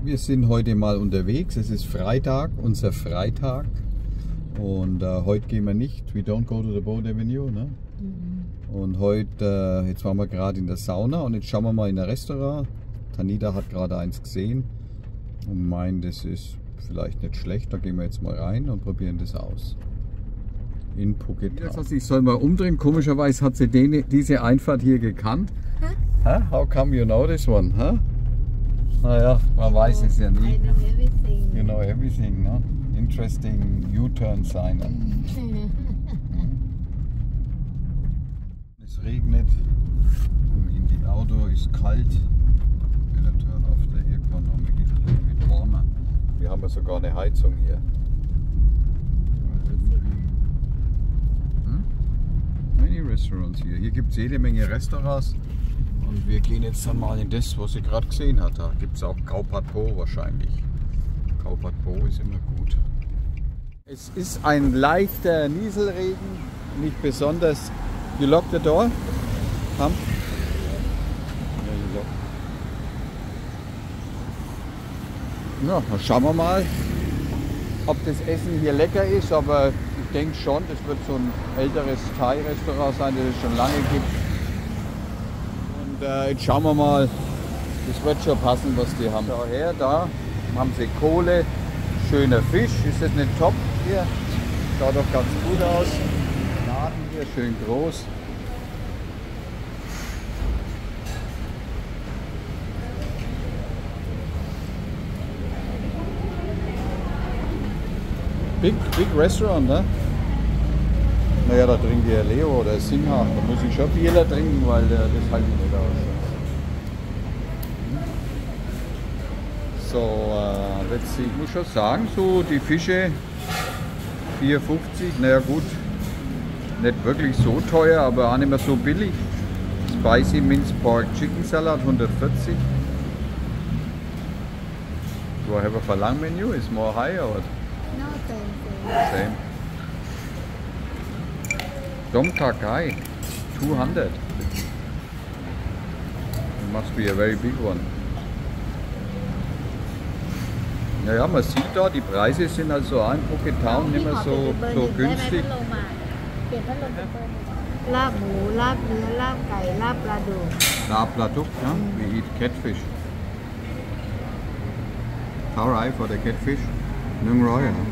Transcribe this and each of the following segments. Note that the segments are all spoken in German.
Wir sind heute mal unterwegs. Es ist Freitag, unser Freitag. Und heute gehen wir nicht. We don't go to the Boat Avenue. Ne? Und heute, jetzt waren wir gerade in der Sauna und jetzt schauen wir mal in ein Restaurant. Tanita hat gerade eins gesehen und meint, das ist vielleicht nicht schlecht. Da gehen wir jetzt mal rein und probieren das aus. In Phuket. Das heißt, ich soll mal umdrehen. Komischerweise hat sie diese Einfahrt hier gekannt. Huh? How come you know this one? Huh? Naja, man weiß es ja nie. I know everything. You know everything, no? Interesting U-Turn sign. Es regnet, in die Auto ist kalt. Wenn der Turn auf der Aircon und mir geht es ein bisschen warmer. Wir haben ja sogar eine Heizung hier. Many Restaurants hier. Hier gibt es jede Menge Restaurants. Und wir gehen jetzt dann mal in das, was sie gerade gesehen hat. Da gibt es auch Khao Phat Pho wahrscheinlich. Khao Phat Pho ist immer gut. Es ist ein leichter Nieselregen, nicht besonders. You lock the door? Come. Ja, dann schauen wir mal, ob das Essen hier lecker ist, aber ich denke schon, das wird so ein älteres Thai-Restaurant sein, das es schon lange gibt. Und jetzt schauen wir mal, das wird schon passen, was die haben. Daher, da haben sie Kohle, schöner Fisch, ist das nicht top hier? Schaut doch ganz gut aus. Laden hier, schön groß. Big Restaurant, ne? Naja, da trinkt der Leo oder Singha. Da muss ich schon Bierler trinken, weil das halte ich nicht aus. So, ich muss schon sagen, so die Fische 4,50, naja gut, nicht wirklich so teuer, aber auch nicht mehr so billig. Spicy Minced Pork Chicken Salad 140. Do I have a Falang menu? Is more high or what? No, thank you. Same. Tom Kha Gai, 200. It must be a very big one. Naja, man sieht da, die Preise sind also auch in Phuket Town nicht mehr so günstig. เปลี่ยนพัดลมเป็นเบอร์หนึ่งลาบหมูลาบเนื้อลาบไก่ลาบปลาดุก Lap Latuk, ja? We eat catfish. Alright for the catfish. 100, ja?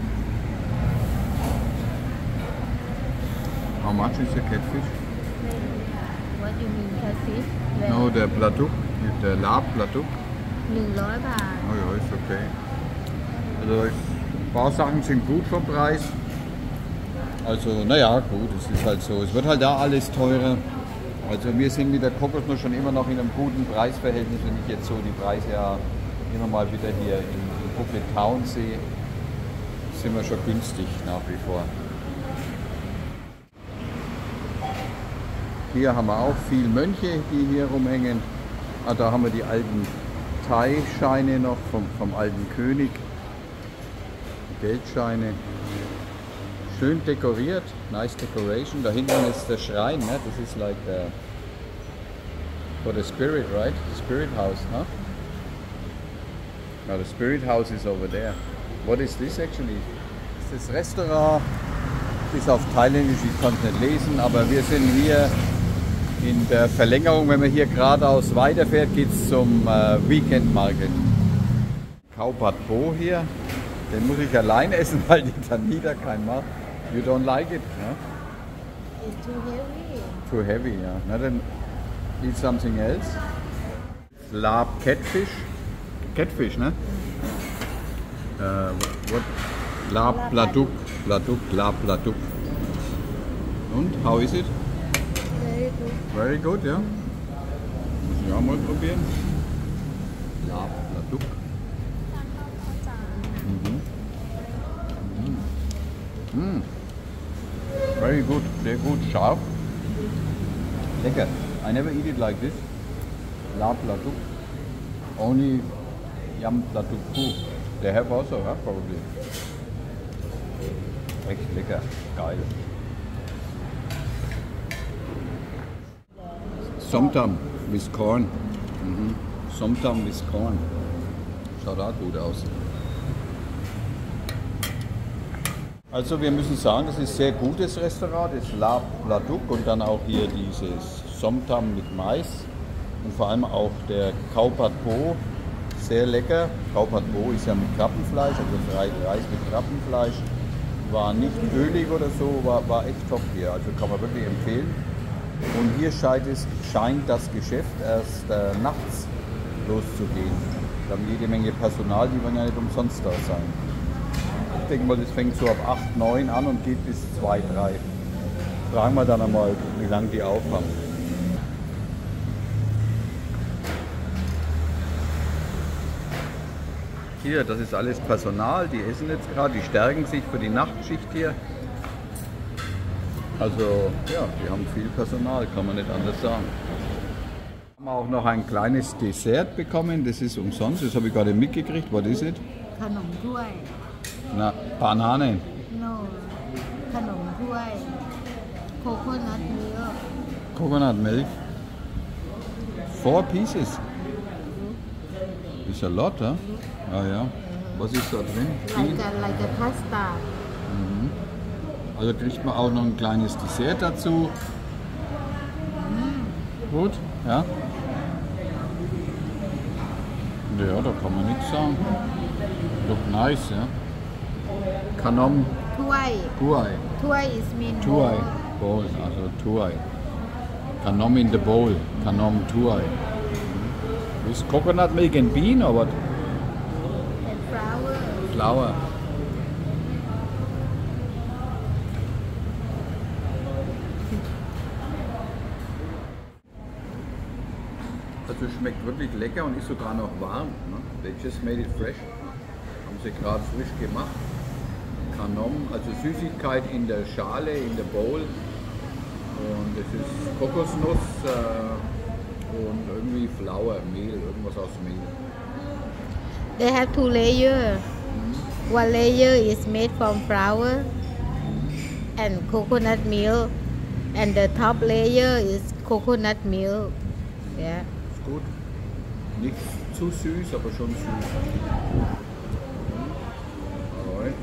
How much is the catfish? What you mean catfish? No, the Platuk, the Lap Platuk. 100 บาท Oh ja, ist okay. Also ein paar Sachen sind gut vom Preis. Also naja, gut, es ist halt so. Es wird halt da alles teurer. Also wir sind mit der Kokosnuss schon immer noch in einem guten Preisverhältnis. Wenn ich jetzt so die Preise ja immer mal wieder hier in Phuket Town sehe, sind wir schon günstig nach wie vor. Hier haben wir auch viele Mönche, die hier rumhängen. Ah, da haben wir die alten Thai-Scheine noch vom alten König. Geldscheine. Schön dekoriert, nice decoration. Da hinten ist der Schrein, ne? Das ist like for the spirit, right? The spirit house, huh? No, the spirit house is over there. What is this actually? Das ist das Restaurant. Ist auf Thailändisch, ich kann es nicht lesen, aber wir sind hier in der Verlängerung. Wenn man hier geradeaus weiterfährt, geht es zum Weekend Market. Khao Phat Pho hier, den muss ich allein essen, weil die Tanita keinen macht. You don't like it? Huh? It's too heavy. Too heavy, yeah. Now then, eat something else. Lap catfish. Catfish, ne? What? Lap Platuk. Platuk, Lap Platuk. Und, how is it? Very good. Very good, ja. Muss ich auch mal probieren. Lap Platuk. Very good, sehr gut, scharf. Lecker. I never eat it like this. Lap Platuk. Only Yam Platuk Phu. They have also, huh? Probably. Echt lecker, geil. Somtam with corn. Somtam with corn. Schaut auch gut aus. Also wir müssen sagen, das ist ein sehr gutes Restaurant, das La Pladuk und dann auch hier dieses Somtam mit Mais und vor allem auch der Khao Pad Po, sehr lecker. Khao Pad Po ist ja mit Krabbenfleisch, also Reis mit Krabbenfleisch, war nicht ölig oder so, war echt top hier, also kann man wirklich empfehlen. Und hier scheint das Geschäft erst nachts loszugehen. Wir haben jede Menge Personal, die werden ja nicht umsonst da sein. Ich denke mal, das fängt so ab 8, 9 an und geht bis 2, 3. Fragen wir dann einmal, wie lange die aufhaben. Hier, das ist alles Personal, die essen jetzt gerade, die stärken sich für die Nachtschicht hier. Also ja, die haben viel Personal, kann man nicht anders sagen. Wir haben auch noch ein kleines Dessert bekommen, das ist umsonst, das habe ich gerade mitgekriegt. Was ist es? ขนมถ้วย Na, Banane. no ขนมถ้วย coconut milk Coconut milk. 4 pieces. Ist a lot, huh? Ah ja. Was ist da drin? like a pasta Also kriegt man auch noch ein kleines Dessert dazu. Gut, ja. Ja, da kann man nichts sagen. Look nice, ja. Kanom ถ้วย Tuai. ถ้วย is mean Tuai. bowl Bowl, also Tuai. Kanom in the bowl. Kanom Tuai. Is coconut milk and bean or what? and flour Flour. Also schmeckt wirklich lecker und ist sogar noch warm. Ne? They just made it fresh. Haben sie gerade frisch gemacht. Kanom, also Süßigkeit in der Schale, in der Bowl. Und es ist Kokosnuss und irgendwie Flour, Mehl, irgendwas aus Mehl. they have 2 layer one layer is made from flour and coconut milk and the top layer is coconut milk yeah Ist gut. Nicht zu süß, aber schon süß. Alright.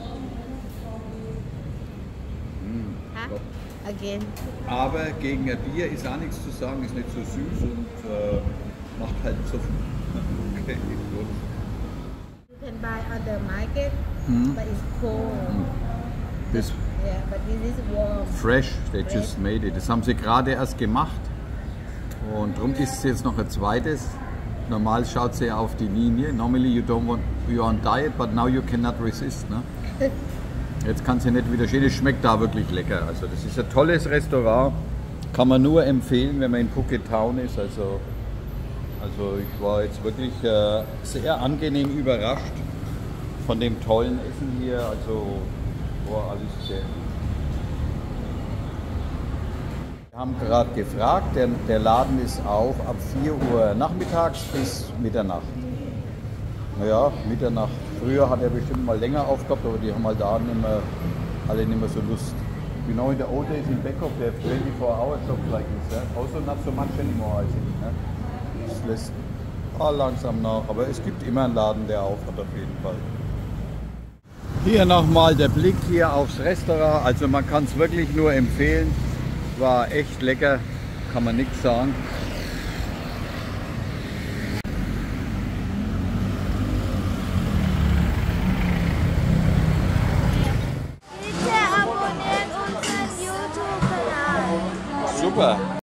Huh? Again Aber gegen ein Bier ist auch nichts zu sagen, ist nicht so süß und macht halt so viel. Okay, gut. you can buy on the market but it's cold Das yeah but this is warm fresh, they just made it. Das haben sie gerade erst gemacht. Und darum ist es jetzt noch ein zweites. Normal schaut sie auf die Linie. Normally you're on diet, but now you cannot resist. Ne? Jetzt kann sie nicht widerstehen. Es schmeckt da wirklich lecker. Also das ist ein tolles Restaurant. Kann man nur empfehlen, wenn man in Phuket Town ist. Also ich war jetzt wirklich sehr angenehm überrascht von dem tollen Essen hier. Also war alles sehr. Wir haben gerade gefragt, der Laden ist auf ab 4 Uhr nachmittags bis Mitternacht. Naja, Mitternacht. Früher hat er bestimmt mal länger aufgehabt, aber die haben halt da alle nicht mehr so Lust. You know, in the old days in Bangkok, they have 24-hour shops like this. Also not so much anymore, I think. Das lässt langsam nach, aber es gibt immer einen Laden, der auf hat auf jeden Fall. Hier nochmal der Blick hier aufs Restaurant. Also man kann es wirklich nur empfehlen. War echt lecker, kann man nichts sagen. Bitte abonniert unseren YouTube-Kanal. Super.